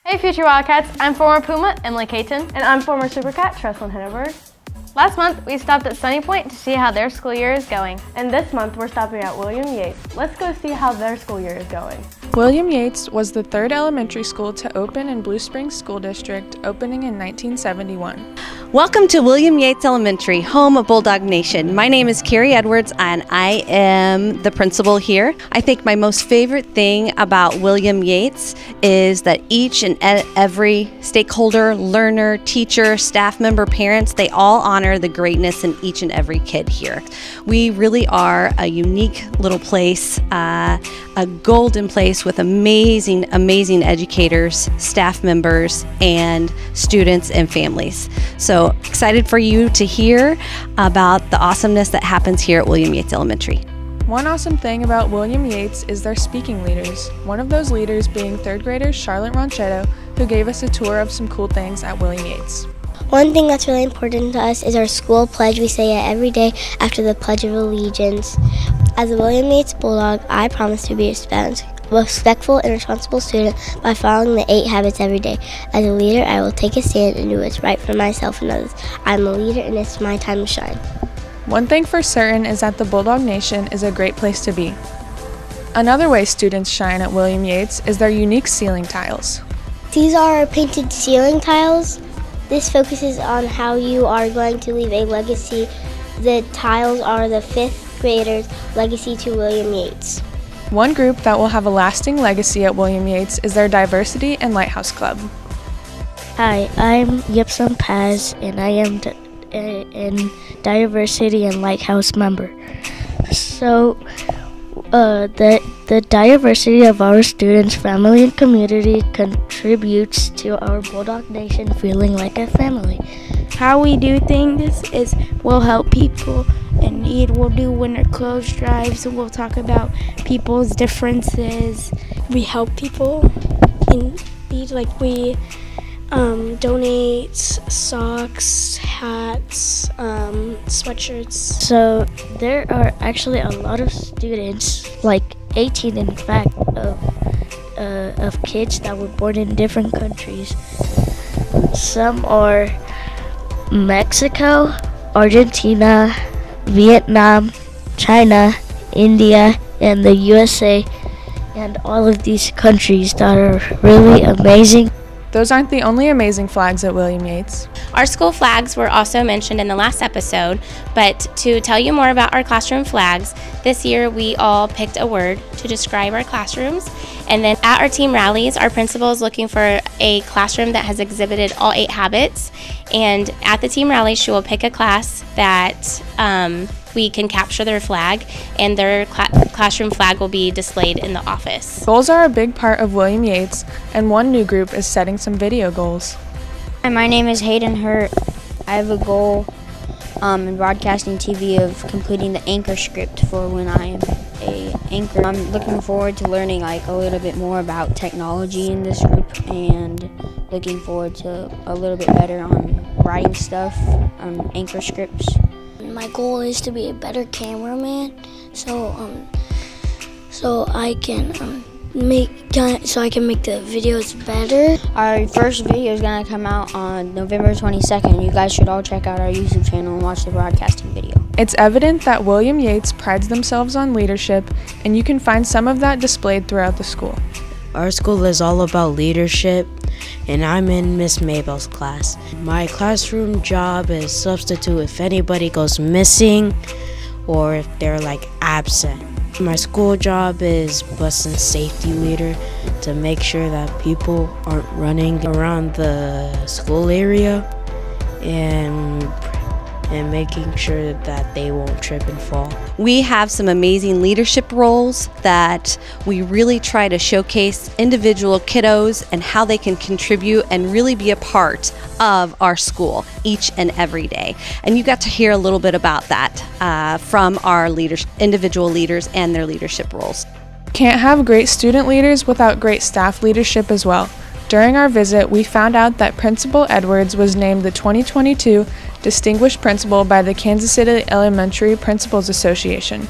Hey future Wildcats, I'm former Puma, Emily Caton. And I'm former Supercat, Tresslyn Hindenburg. Last month, we stopped at Sunny Point to see how their school year is going. And this month, we're stopping at William Yates. Let's go see how their school year is going. William Yates was the third elementary school to open in Blue Springs School District, opening in 1971. Welcome to William Yates Elementary, home of Bulldog Nation. My name is Carrie Edwards and I am the principal here. I think my most favorite thing about William Yates is that each and every stakeholder, learner, teacher, staff member, parents, they all honor the greatness in each and every kid here. We really are a unique little place, a golden place with amazing educators, staff members, and students and families. So excited for you to hear about the awesomeness that happens here at William Yates Elementary. One awesome thing about William Yates is their speaking leaders. One of those leaders being third grader Charlotte Ronchetto, who gave us a tour of some cool things at William Yates. One thing that's really important to us is our school pledge. We say it every day after the Pledge of Allegiance. As a William Yates Bulldog, I promise to be respectful and responsible student by following the 8 habits every day. As a leader, I will take a stand and do what's right for myself and others. I'm a leader and it's my time to shine. One thing for certain is that the Bulldog Nation is a great place to be. Another way students shine at William Yates is their unique ceiling tiles. These are painted ceiling tiles. This focuses on how you are going to leave a legacy. The tiles are the 5th graders' legacy to William Yates. One group that will have a lasting legacy at William Yates is their Diversity and Lighthouse Club. Hi, I'm Yipsum Paz, and I am a Diversity and Lighthouse member. So, the diversity of our students, family, and community contributes to our Bulldog Nation feeling like a family. How we do things is we'll help people in need. We'll do winter clothes drives. We'll talk about people's differences. We help people in need, like we donate socks, hats, sweatshirts. So there are actually a lot of students, like 18 in fact, of kids that were born in different countries. Some are Mexico, Argentina, Vietnam, China, India, and the USA, and all of these countries that are really amazing. Those aren't the only amazing flags at William Yates. Our school flags were also mentioned in the last episode, but to tell you more about our classroom flags, this year we all picked a word to describe our classrooms, and then at our team rallies, our principal is looking for a classroom that has exhibited all 8 habits, and at the team rally she will pick a class that we can capture their flag, and their classroom flag will be displayed in the office. Goals are a big part of William Yates, and one new group is setting some video goals. Hi, my name is Hayden Hurt. I have a goal in broadcasting TV of completing the anchor script for when I am an anchor. I'm looking forward to learning a little bit more about technology in this group, and looking forward to a little bit better on writing stuff on anchor scripts. My goal is to be a better cameraman, so I can make the videos better. Our first video is gonna come out on November 22nd. You guys should all check out our YouTube channel and watch the broadcasting video. It's evident that William Yates prides themselves on leadership, and you can find some of that displayed throughout the school. Our school is all about leadership, and I'm in Miss Mabel's class. My classroom job is substitute if anybody goes missing or if they're absent. My school job is bus and safety leader, to make sure that people aren't running around the school area and making sure that they won't trip and fall. We have some amazing leadership roles that we really try to showcase individual kiddos and how they can contribute and really be a part of our school each and every day. And you got to hear a little bit about that from our individual leaders and their leadership roles. Can't have great student leaders without great staff leadership as well. During our visit, we found out that Principal Edwards was named the 2022 Distinguished Principal by the Kansas City Elementary Principals Association.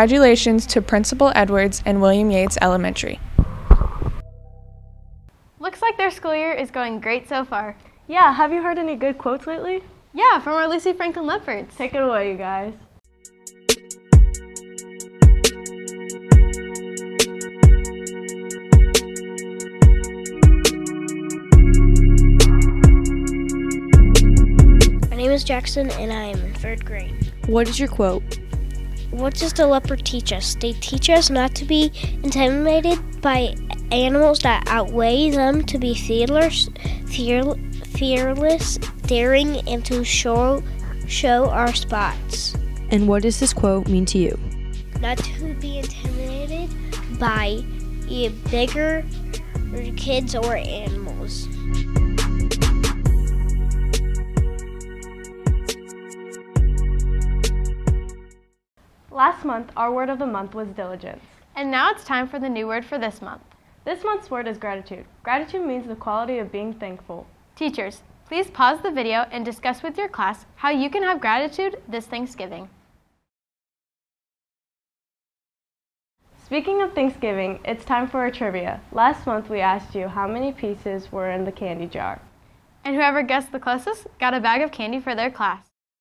Congratulations to Principal Edwards and William Yates Elementary. Look Looks like their school year is going great so far. Yeah, have you heard any good quotes lately? Yeah, from our Lucy Franklin Leffords. Take it away, you guys. My name is Jackson and I am in 3rd grade. What is your quote? What does the leopard teach us? They teach us not to be intimidated by animals that outweigh them, to be fearless, daring, and to show our spots. And what does this quote mean to you? Not to be intimidated by bigger kids or animals. Last month, our word of the month was diligence. And now it's time for the new word for this month. This month's word is gratitude. Gratitude means the quality of being thankful. Teachers, please pause the video and discuss with your class how you can have gratitude this Thanksgiving. Speaking of Thanksgiving, it's time for our trivia. Last month we asked you how many pieces were in the candy jar. And whoever guessed the closest got a bag of candy for their class.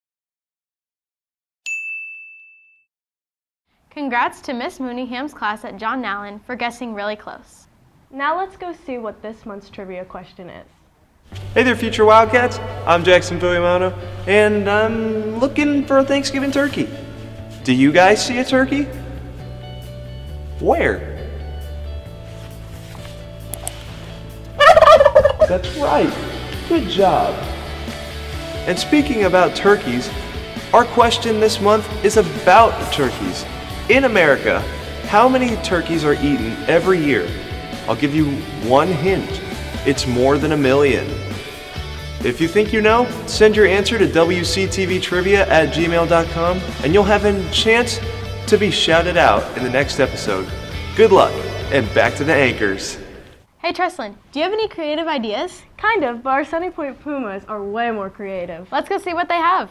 Congrats to Miss Mooneyham's class at John Nallen for guessing really close. Now let's go see what this month's trivia question is. Hey there, future Wildcats. I'm Jackson Filipino, and I'm looking for a Thanksgiving turkey. Do you guys see a turkey? Where? That's right. Good job. And speaking about turkeys, our question this month is about turkeys. In America, how many turkeys are eaten every year? I'll give you one hint. It's more than 1 million. If you think you know, send your answer to wctvtrivia@gmail.com and you'll have a chance to be shouted out in the next episode. Good luck, and back to the anchors. Hey Trestlyn, do you have any creative ideas? Kind of, but our Sunny Point Pumas are way more creative. Let's go see what they have.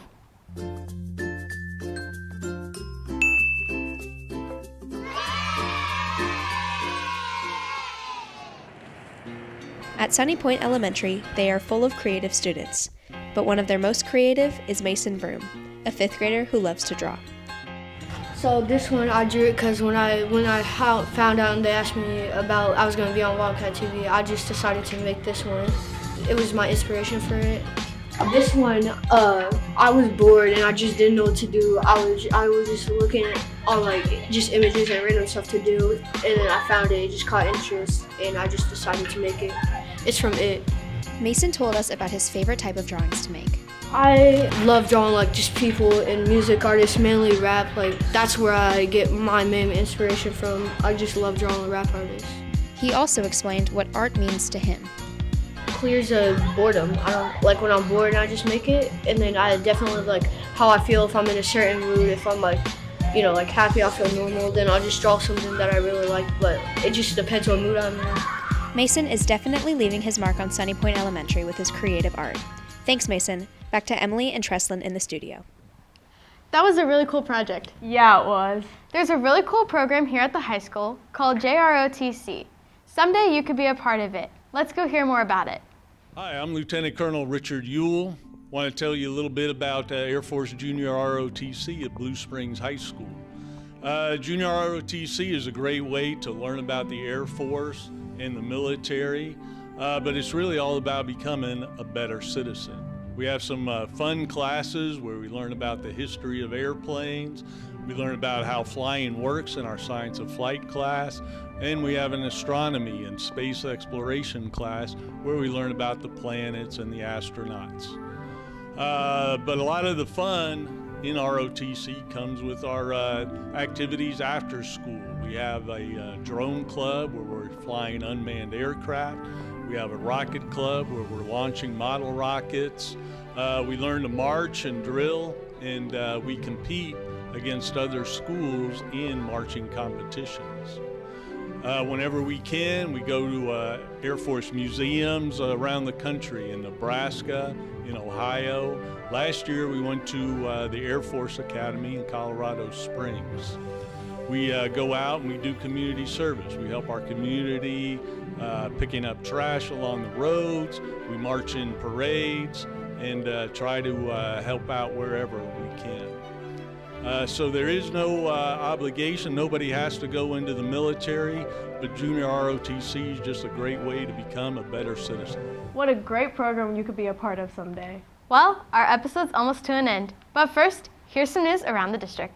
At Sunny Point Elementary, they are full of creative students, but one of their most creative is Mason Vroom, a 5th grader who loves to draw. So this one I drew it because when I found out and they asked me about I was going to be on Wildcat TV, I just decided to make this one. It was my inspiration for it. This one, I was bored and I just didn't know what to do. I was just looking at all just images and random stuff to do, and then I found it just caught interest, and I just decided to make it. It's from it. Mason told us about his favorite type of drawings to make. I love drawing just people and music artists, mainly rap. That's where I get my main inspiration from. I just love drawing rap artists. He also explained what art means to him. Clears boredom. When I'm bored, I just make it, and then I definitely how I feel if I'm in a certain mood. If I'm happy, I feel normal, then I'll just draw something that I really like. But it just depends what mood I'm in. Mason is definitely leaving his mark on Sunny Point Elementary with his creative art. Thanks, Mason. Back to Emily and Trestlyn in the studio. That was a really cool project. Yeah, it was. There's a really cool program here at the high school called JROTC. Someday you could be a part of it. Let's go hear more about it. Hi, I'm Lieutenant Colonel Richard Ewell. I want to tell you a little bit about Air Force Junior ROTC at Blue Springs High School. Junior ROTC is a great way to learn about the Air Force and the military, but it's really all about becoming a better citizen. We have some fun classes where we learn about the history of airplanes. We learn about how flying works in our Science of Flight class. And we have an astronomy and space exploration class where we learn about the planets and the astronauts. But a lot of the fun in ROTC comes with our activities after school. We have a drone club where we're flying unmanned aircraft. We have a rocket club where we're launching model rockets. We learn to march and drill, and we compete against other schools in marching competitions. Whenever we can, we go to Air Force museums around the country, in Nebraska, in Ohio. Last year we went to the Air Force Academy in Colorado Springs. We go out and we do community service. We help our community picking up trash along the roads. We march in parades and try to help out wherever we can. So there is no obligation. Nobody has to go into the military, but Junior ROTC is just a great way to become a better citizen. What a great program you could be a part of someday. Well, our episode's almost to an end. But first, here's some news around the district.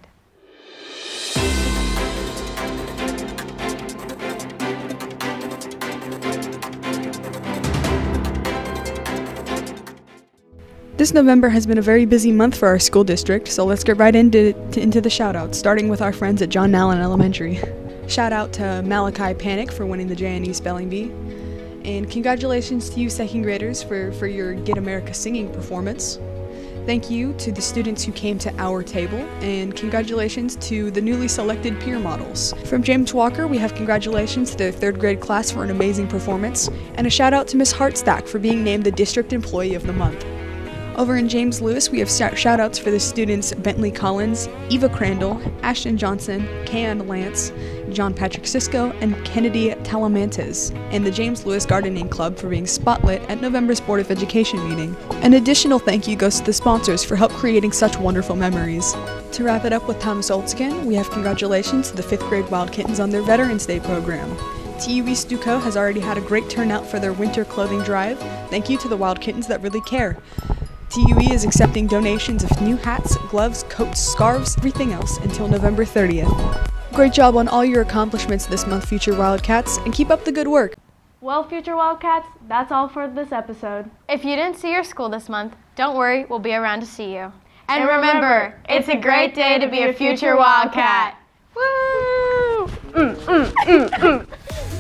This November has been a very busy month for our school district, so let's get right into the shout-outs, starting with our friends at John Allen Elementary. Shout out to Malachi Panic for winning the JNE Spelling Bee. And congratulations to you second graders for your Get America singing performance. Thank you to the students who came to our table, and congratulations to the newly selected peer models. From James Walker, we have congratulations to the third grade class for an amazing performance, and a shout out to Miss Hartstack for being named the District Employee of the Month. Over in James Lewis, we have shout-outs for the students Bentley Collins, Eva Crandall, Ashton Johnson, Kayan Lance, John Patrick Cisco, and Kennedy Talamantes, and the James Lewis Gardening Club for being spotlit at November's Board of Education meeting. An additional thank you goes to the sponsors for help creating such wonderful memories. To wrap it up with Thomas Oldskin, we have congratulations to the 5th grade Wild Kittens on their Veterans Day program. TUE Stuco has already had a great turnout for their winter clothing drive. Thank you to the Wild Kittens that really care. TUE is accepting donations of new hats, gloves, coats, scarves, everything else until November 30th. Great job on all your accomplishments this month, future Wildcats, and keep up the good work. Well, future Wildcats, that's all for this episode. If you didn't see your school this month, don't worry, we'll be around to see you. And remember, it's a great day to be a future Wildcat. Woo!